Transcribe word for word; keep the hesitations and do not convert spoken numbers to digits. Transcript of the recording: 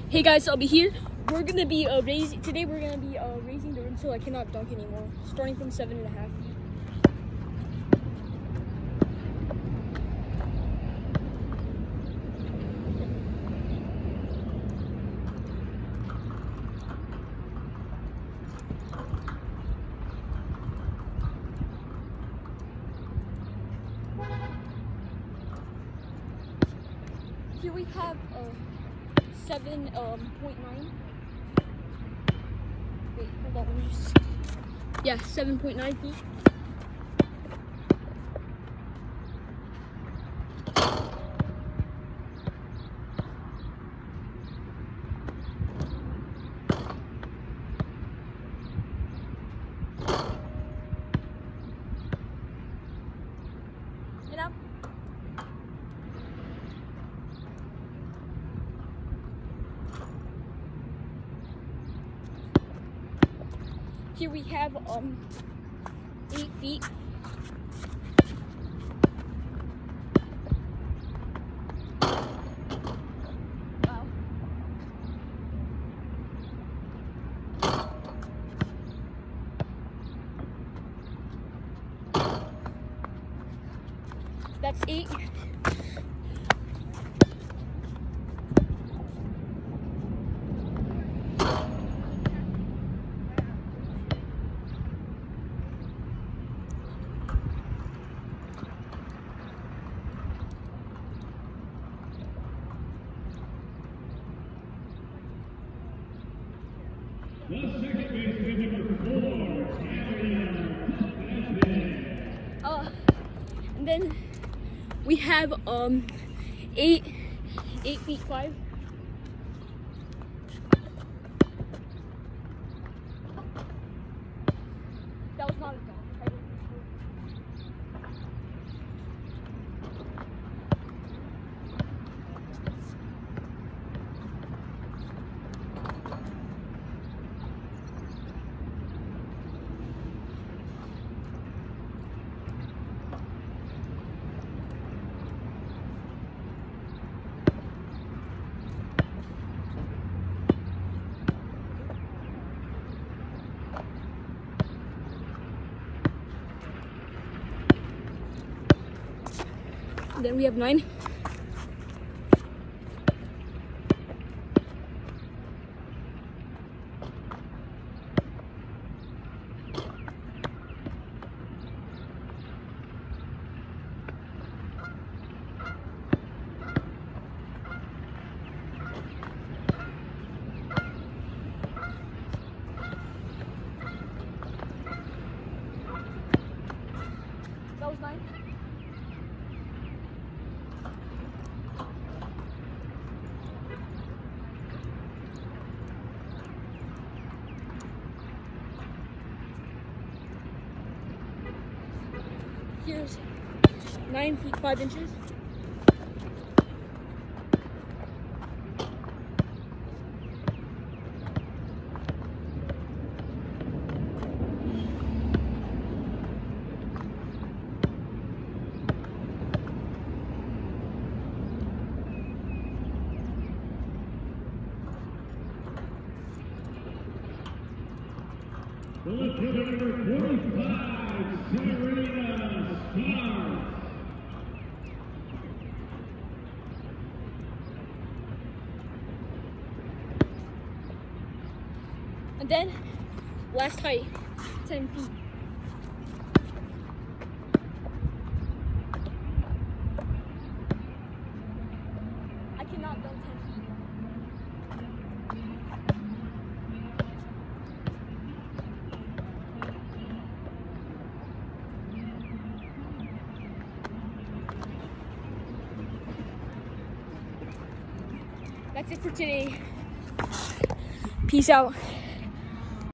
Hey guys, so I'll be here. We're gonna be uh, raising today. We're gonna be uh, raising the rim so I cannot dunk anymore. Starting from seven and a half feet. Here we have uh, seven um, point nine. Wait, hold on, let me just. Yeah, seven point nine feet. And up. Here we have um eight feet. Wow. That's eight. The second baseman, number four, Ariana. Uh, and then we have um eight eight feet five. That was not a dunk. I didn't Then we have nine. That was nine. Here's nine feet five inches. The lieutenant number forty-five, Serena Stars. And then last height, ten feet. I cannot dunk ten feet. That's it for today. Peace out.